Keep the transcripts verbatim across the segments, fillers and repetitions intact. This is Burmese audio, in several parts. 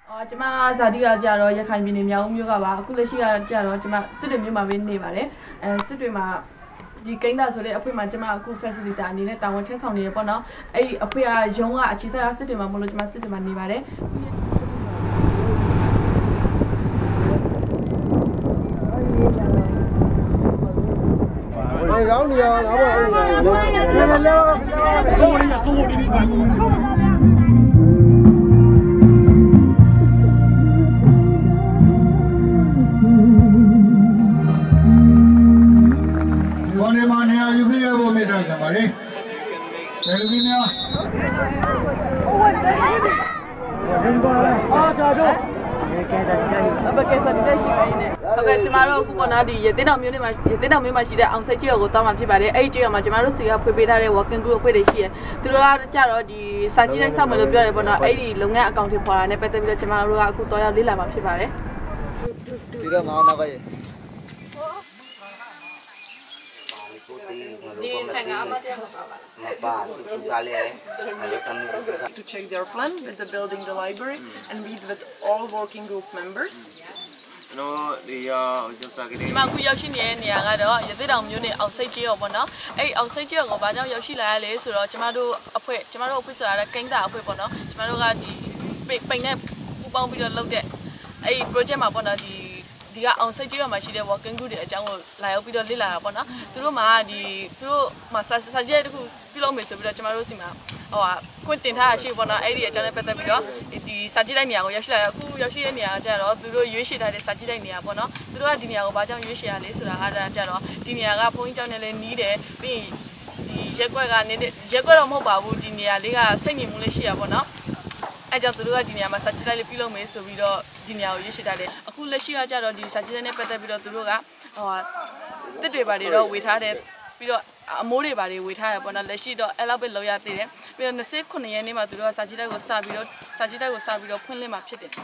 အော်ကျမဇာတိကကြတော့ရခိုင်ပြည်နယ်မြောက်ဦးမြို့ကပါအခုလက်ရှိကကြတော့ကျမစစ်တွေမြို့မှာပဲနေပါတယ်အဲစစ်တွေမှာဒီကိန်းသားဆိုတဲ့အဖွင့်မှာကျမအခု facilitator အနေနဲ့တာဝန်ထမ်းဆောင်နေရပေါ့နော်အဲ့ဒီအဖွင့်ကရုံးကအခြေစိုက်စစ်တွေမှာမလို့ကျမစစ်တွေမှာနေပါတယ်哎，然后你啊，然后哎，来来来，跟我一样，跟我一样。我的妈呀，有没有我没干什么的？在路边呢。啊，下周。 အပကယ်စတဲ့ရှိပါနေဟုတ်ကဲ့ကျမတို့အခုပေါ်နာဒီရသေးတောင်မျိုးတွေမှာရသေးတောင်မျိုးမှာရှိတဲ့အောင်စိတ်ကြောကိုတောင်းမှာဖြစ်ပါတယ်အဲ့ဒီကြောမှာကျမတို့စီကဖွေပေးထားတဲ့ working group အဖွဲ့တွေရှိတယ်သူတို့ကကြတော့ဒီစာကြည့်လိုက်ဆောက်မယ်လို့ပြောတယ်ပေါ့နော်အဲ့ဒီလုပ်ငန်းအကောင့်တွေပေါ်တာနဲ့ပတ်သက်ပြီးတော့ကျမတို့ကအခုတော့ရောက်လေ့လာမှာဖြစ်ပါတယ်ဒီကမှာနာပါရဲ့ဒီဆိုင်ကအမတရားပါပါ to check their plan with the building the library and meet with all working group members ကျွန်တော်ဒီရောက်စားကြတယ်ကျမအခုရောက်ရှိနေတဲ့နေရာကတော့ရသေးတောင်မျိုးနဲ့အောင်စိတ်ကြောပေါ့နော်အဲ့အောင်စိတ်ကြောကိုဘာကြောင့်ရောက်ရှိလာရလဲဆိုတော့ကျမတို့အဖွဲ့ကျမတို့အဖွဲ့ဆိုတာကိန်းတာအဖွဲ့ပေါ့နော်ကျမတို့ကဒီပိန်နဲ့ပူပေါင်းပြီးတော့လုပ်တဲ့အဲ့ project မှာပေါ့နော်ဒီဒီကအောင်စိတ်ကြောမှာရှိတဲ့ working group တွေအကြောင်းကိုလာရောက်ပြီးတော့လေ့လာတာပေါ့နော်သူတို့မှာဒီသူတို့မှာစာကြည့်တခုပြုလုပ်မယ်ဆိုပြီးတော့ကျမတို့စီမှာဟိုဟာကွင့်တင်ထားရှိပေါ့နော်အဲ့ဒီအကြောင်းနဲ့ပတ်သက်ပြီးတော့ဒီစာကြည့်တဲ့နေရာကိုရောက်ရှိလာအခုရောက်ရှိတဲ့နေရာကကြတော့သူတို့ရွေးချယ်ထားတဲ့စာကြည့်တဲ့နေရာပေါ့နော်သူတို့ကဒီနေရာကိုဘာကြောင့်ရွေးချယ်ရလဲဆိုတာအားကြတော့ဒီနေရာကဘုန်းကြီးကျောင်းနဲ့လည်းနီးတယ်ပြီးဒီရက်ကွက်ကနေရက်ကွက်တော့မဟုတ်ပါဘူးဒီနေရာလေးကစိတ်ညစ်မှုလေးရှိရပေါ့နော်အဲ့ကြောင့်သူတို့ကဒီနေရာမှာစာကြည့်လိုက်လေးပြုလုပ်မယ်ဆိုပြီးတော့ဒီနေရာကိုရွေးချယ်ထားတယ်အခုလက်ရှိကကြတော့ဒီစာကြည့်တဲ့နဲ့ပတ်သက်ပြီးတော့သူတို့ကဟိုဟာတစ်တွေပါတွေတော့ဝေထားတယ်ပြီးတော့အမိုးတွေပါတွေဝေထားရပေါ့နော်လက်ရှိတော့အဲ့လောက်ပဲလောက်ရသေးတယ်ပြီးတော့29ရက်နေ့မှာသူတို့ကစာကြည့်တိုက်ကိုစပြီးတော့စာကြည့်တိုက်ကိုစပြီးတော့ဖွင့်လှစ်မှာဖြစ်တယ်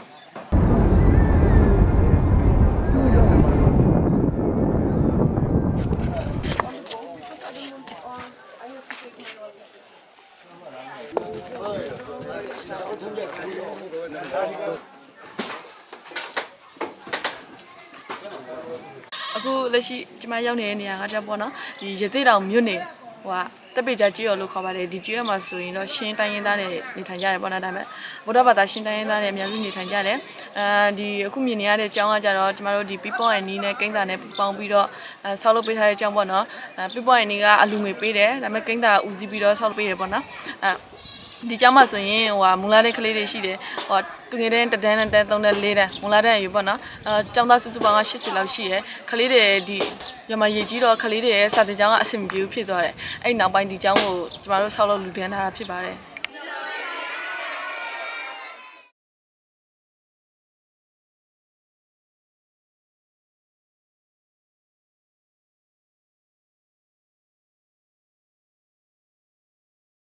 အခုလက်ရှိကျမရောက်နေတဲ့နေရာကကြပေါ့နော်ဒီရသေးတောင်မြို့နယ်ဟိုကတက်ပေကြကြီးရောလို့ခေါ်ပါတယ်ဒီကြီးရမှာဆိုရင်တော့ရှင်းတိုင်းရင်းသားတွေနေထိုင်ကြတယ်ပေါ့နော်ဒါပေမဲ့ဗုဒ္ဓဘာသာရှင်းတိုင်းရင်းသားတွေအများစုနေထိုင်ကြတယ်အဲဒီအခုမြင်နေရတဲ့အကြောင်းကကြတော့ကျမတို့ဒီ people and need နဲ့ကိန်းတာနဲ့ပေါင်းပြီးတော့ဆောက်လုပ်ပေးထားတဲ့အကြောင်းပေါ့နော် people and need ကအလူငွေပေးတယ်ဒါပေမဲ့ကိန်းတာဦးစီးပြီးတော့ဆောက်လုပ်ပေးတယ်ပေါ့နော်အဲဒီကျောင်းမှာဆိုရင်ဟိုဟာမူလာတဲ့ကလေးတွေရှိတယ်ဟိုတူငယ်တဲ့တန်းနဲ့တန်းသုံးတဲ့လေးတန်းမူလာတဲ့အယူပေါ့နော်အဲကျောင်းသားစုစုပေါင်းက80လောက်ရှိရယ်ကလေးတွေဒီရမရေကြီးတော့ကလေးတွေရဲ့စာတင်ကျောင်းကအဆင်မပြေဘူးဖြစ်သွားတယ်အဲ့နောက်ပိုင်းဒီကျောင်းကိုကျမတို့ဆောက်လုပ်လူတန်းထားတာဖြစ်ပါတယ်